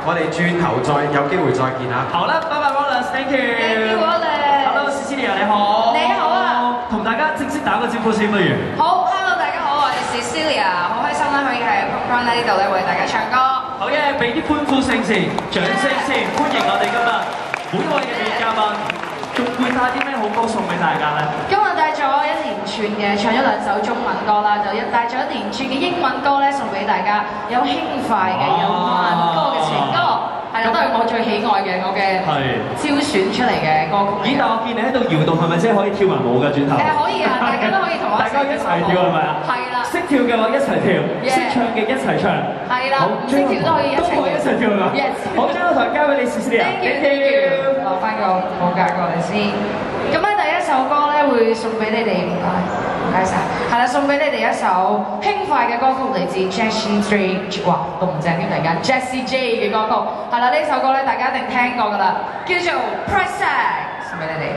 我哋轉頭有機會再見啊！ 好啦，拜拜 Wallace，thank you。Thank you Wallace。Hello Cecilia 你好。你好啊。同大家正式打個招呼先不如。 好 ，Hello 大家好，我係 Cecilia， 好開心啦，可以喺 Popcorn 呢度咧為大家唱歌。 好嘅，俾啲歡呼聲先，掌聲先，歡迎我哋今日每一位嘅女嘉賓，仲會帶啲咩好歌送俾大家咧？ 今日帶咗一連串嘅唱咗2首中文歌啦，就帶咗一連串嘅英文歌咧送俾大家，有輕快嘅，有慢歌嘅情歌。係啦，都係我最喜愛嘅，我嘅挑選出嚟嘅歌曲。 咦？但我見你喺度搖動，係咪即係可以跳埋舞㗎？轉頭可以啊，大家都可以同我大家一齊跳係咪啊？係啦。識跳嘅話一齊跳，識唱嘅一齊唱。係啦，唔識跳都可以一齊跳。都可以一齊跳㗎。Yes。好，將個台交俾你試試啊。Thank you。攞翻個舞架過嚟先。咁咧第一首歌咧會送俾你哋，唔該晒。係啦，送俾你哋一首輕快嘅歌曲，嚟自 Jessie J， 哇，都唔正添，突然間 Jessie J 嘅歌曲。係啦，呢首歌咧大家一定聽過㗎啦，叫做 Price Tag， 送俾你哋。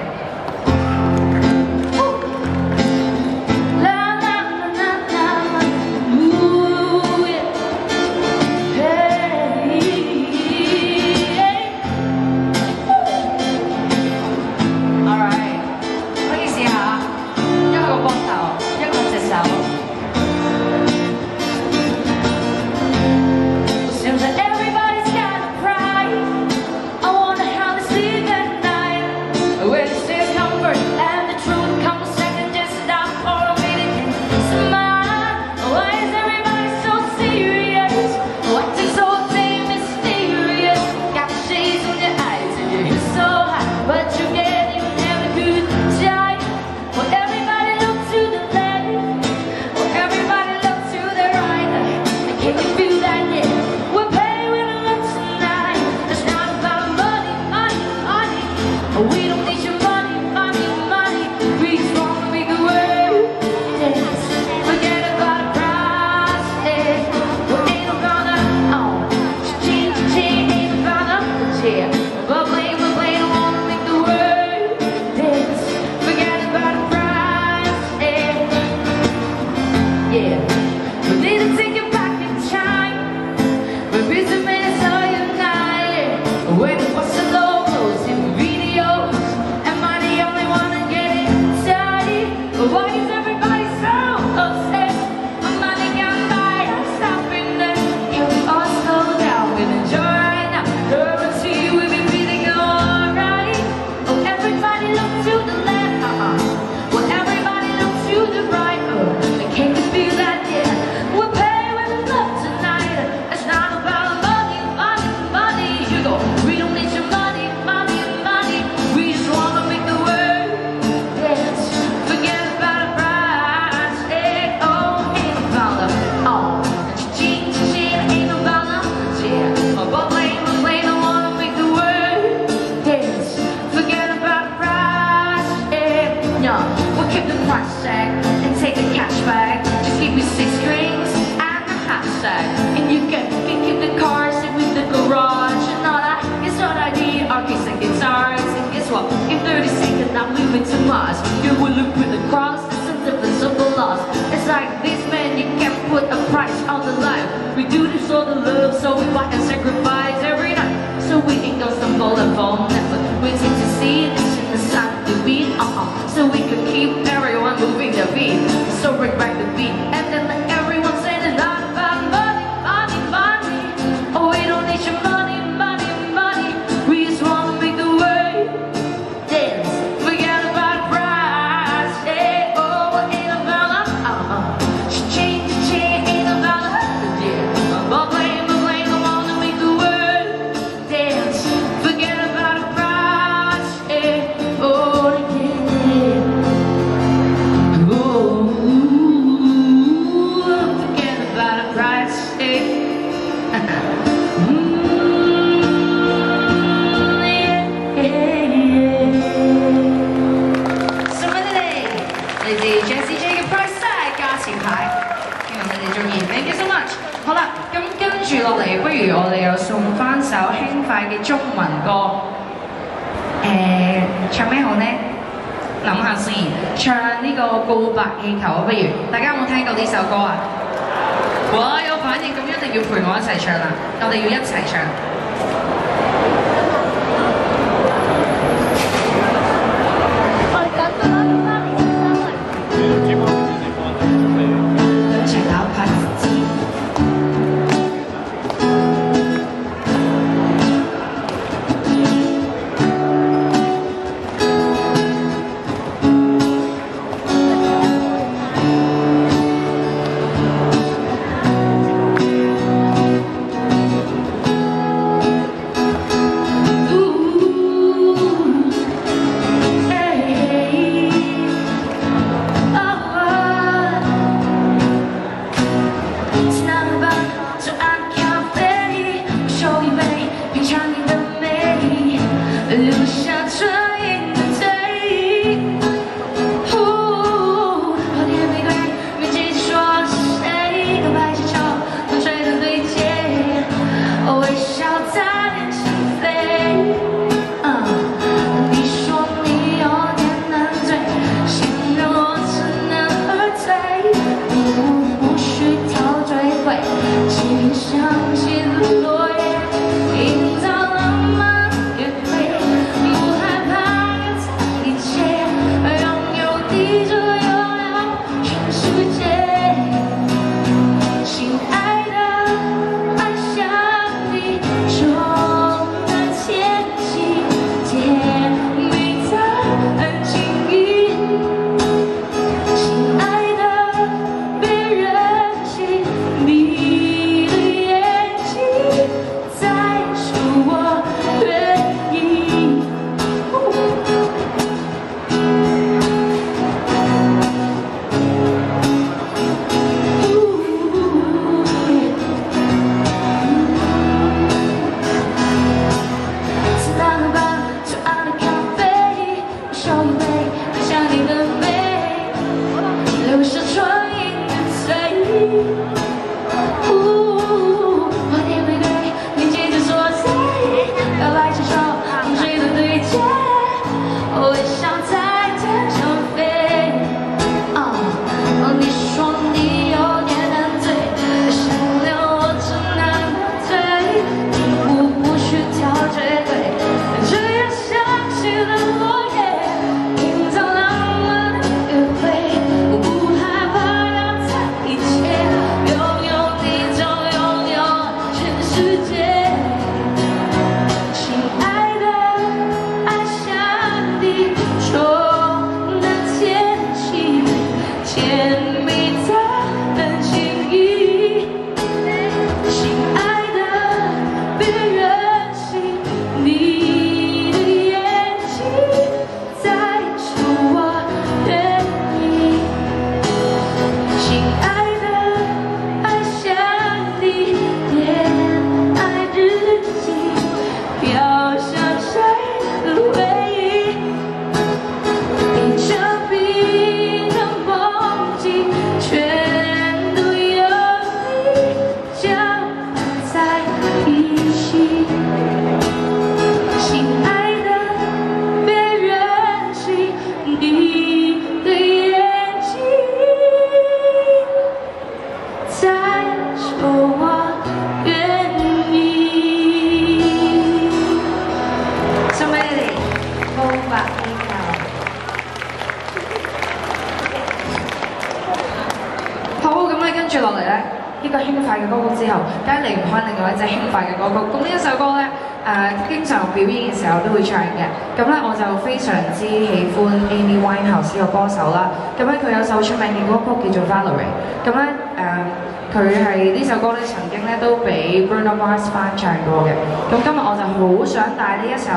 呢個輕快嘅歌曲之後，梗係離唔開另外一隻輕快嘅歌曲。咁呢一首歌咧，經常表演嘅時候都會唱嘅。咁咧我就非常之喜歡 Amy Winehouse 呢個歌手啦。咁咧佢有首出名嘅歌曲叫做 Valerie。咁咧佢係呢首歌咧曾經咧都俾 Bruno Mars 翻唱過嘅。咁今日我就好想帶呢一首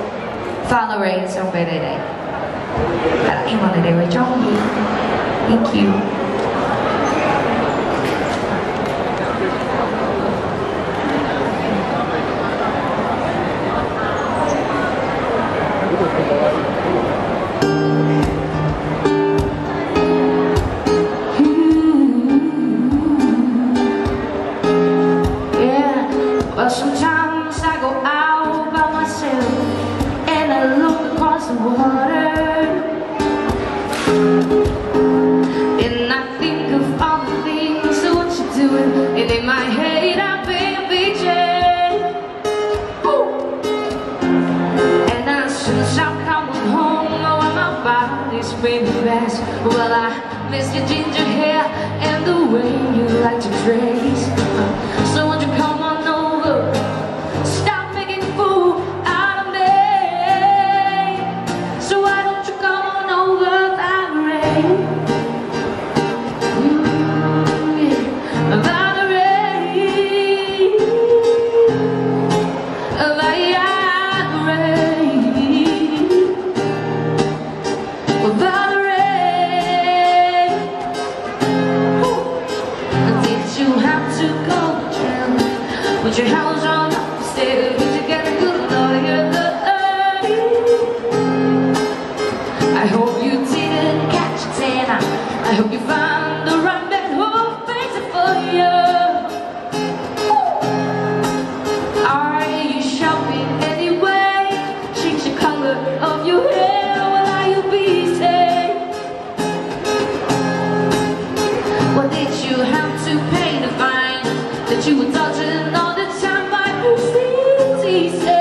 Valerie 送俾你哋。係啦，希望你哋會中意。Thank you。 But sometimes I go out by myself and I look across the water and I think of all the things that what you're doing, and in my head I paint a picture bring the best. Well, I miss your ginger hair and the way you like to dress. So won't you come on over? Stop making a fool out of me. So why don't you come on over, Valerie? Put your house on the stairs, put you get a good lawyer. I hope you didn't catch a tan. I hope you found the right man who'll fix it for you. Are you shopping anyway? Change the color of your hair, well, are you busy? What did you have to pay to find that you were touching all the time by her sweet easy?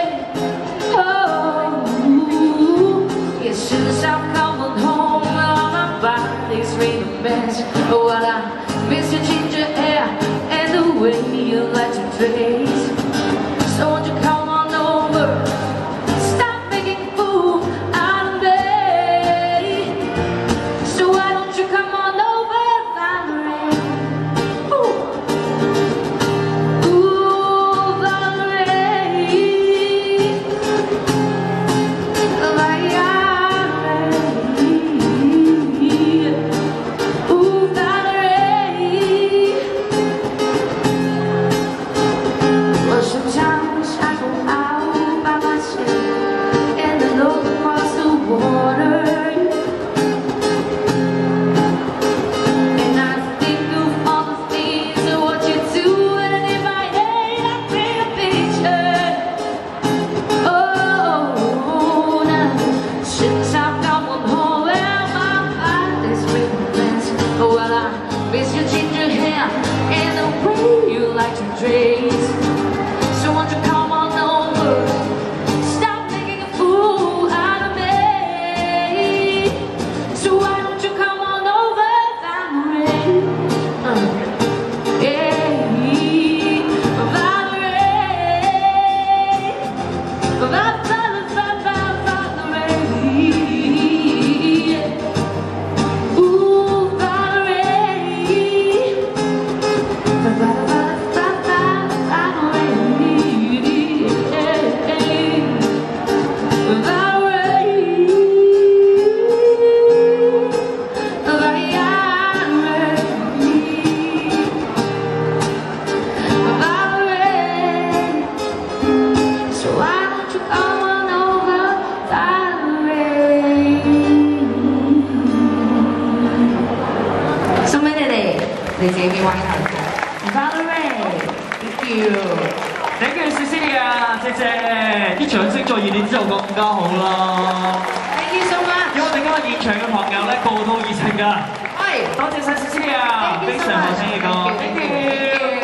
Oh, yes, since I've come home, all my body's really a mess. Oh, well, I miss your ginger hair and the way you like to dress. So won't you come on over? Stop making a fool out of me. So why don't you come on over, Valerie? Ooh. Sometimes I go out by myself and I look across the water, and I think of all the things and what you do, and in my head I paint a picture. Oh, now since I've come home, well, my body's been a mess. Oh, well, I miss your ginger hair and the way you like to dress. So won't you come on over? Stop making a fool out of me. So why don't you come on over, Valerie? Yeah, Valerie. Ooh, Valerie.你自己邊位頭？Valerie，thank you，thank you Cecilia，謝謝，啲掌聲再熱烈之後更加好啦。Thank you so much。因為我哋今日現場嘅朋友咧，個個都好熱情㗎。係，多謝晒 Cecilia，非常好聽嘅歌。Thank you。